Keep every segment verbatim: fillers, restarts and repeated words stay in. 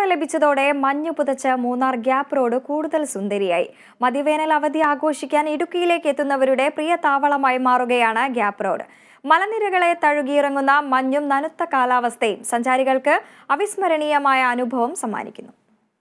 ലഭിച്ചതോടെ മഞ്ഞു പുതച്ച Munnar gap road കൂടുതൽ സുന്ദരിയായി. മധ്യവേനൽ അവധി ആഘോഷിക്കാൻ ഇടുക്കിയിലേക്ക് എത്തുന്നവരുടെ പ്രിയ താവളമായി മാറുകയാണ് ഗ്യാപ്പ് റോഡ്. മലനിരകളെ തഴുകിയിറങ്ങുന്ന മഞ്ഞും നനുത്ത കാലാവസ്ഥയും സഞ്ചാരികൾക്ക് അവിസ്മരണീയമായ അനുഭവം സമ്മാനിക്കുന്നു.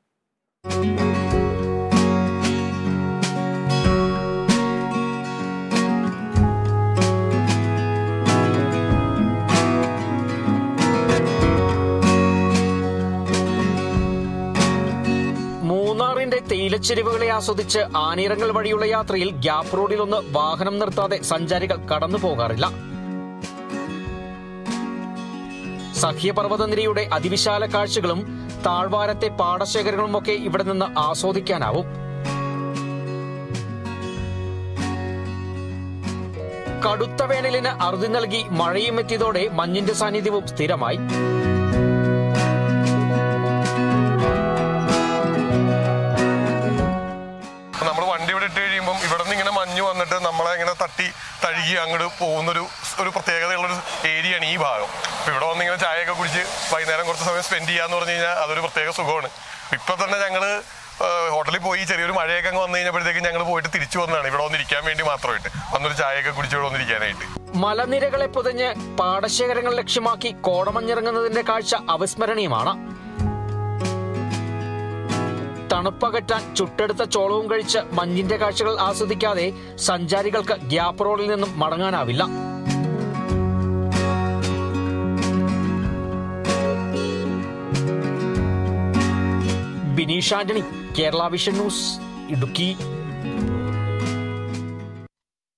മൂന്നാറിന്റെ തേയിലച്ചെരിവുകളെ ആസ്വദിച്ച് ആനിറങ്ങൾ വഴിയുള്ള യാത്രയിൽ ഗ്യാപ്പ് റോഡിലൊന്ന് വാഹനം നിർത്താതെ സഞ്ചാരികൾ കടന്നു പോകാറില്ല. സഹ്യപർവ്വതനിരയുടെ അതിവിശാല കാഴ്ചകളും താഴ്വാരത്തെ പാടശേഖരങ്ങളുമൊക്കെ ഇവിടെ നിന്ന് ആസ്വദിക്കാനാവും. കടുത്ത വേനലിന് അറുതി നൽകി മഴയും എത്തിയതോടെ മഞ്ഞിന്റെ സാന്നിധ്യവും സ്ഥിരമായി. നമ്മൾ വണ്ടി ഇവിടെ ഇട്ട് കഴിയുമ്പം ഇവിടെ നിന്ന് ഇങ്ങനെ മഞ്ഞ് വന്നിട്ട് നമ്മളെ ഇങ്ങനെ തട്ടി തഴുകി അങ്ങോട്ട് പോകുന്നൊരു ഒരു പ്രത്യേകതയുള്ളൊരു ഏരിയയാണ് ഈ ഭാഗം. അപ്പോൾ ഇവിടെ വന്ന് ഇങ്ങനെ ചായയൊക്കെ കുടിച്ച് വൈകുന്നേരം കുറച്ച് സമയം സ്പെൻഡ് ചെയ്യാന്ന് പറഞ്ഞു കഴിഞ്ഞാൽ അതൊരു പ്രത്യേക സുഖമാണ്. ഇപ്പം തന്നെ ഞങ്ങൾ ഹോട്ടലിൽ പോയി ചെറിയൊരു മഴയൊക്കെ അങ്ങ് വന്നു കഴിഞ്ഞപ്പോഴത്തേക്കും ഞങ്ങൾ പോയിട്ട് തിരിച്ചു വന്നതാണ് ഇവിടെ വന്നിരിക്കാൻ വേണ്ടി മാത്രമായിട്ട്, വന്നൊരു ചായയൊക്കെ കുടിച്ച് ഇവിടെ വന്നിരിക്കാനായിട്ട്. മലനിരകളെ പൊതിഞ്ഞ് പാടശേഖരങ്ങൾ ലക്ഷ്യമാക്കി കോടമഞ്ഞിറങ്ങുന്നതിന്റെ കാഴ്ച അവിസ്മരണീയമാണ്. തണുപ്പകറ്റാൻ ചുട്ടെടുത്ത ചോളവും കഴിച്ച് മഞ്ഞിന്റെ കാഴ്ചകൾ ആസ്വദിക്കാതെ സഞ്ചാരികൾക്ക് ഗ്യാപ്പ് റോഡിൽ നിന്നും മടങ്ങാനാവില്ല. Bineesh Antony, Kerala vision news, Idukki.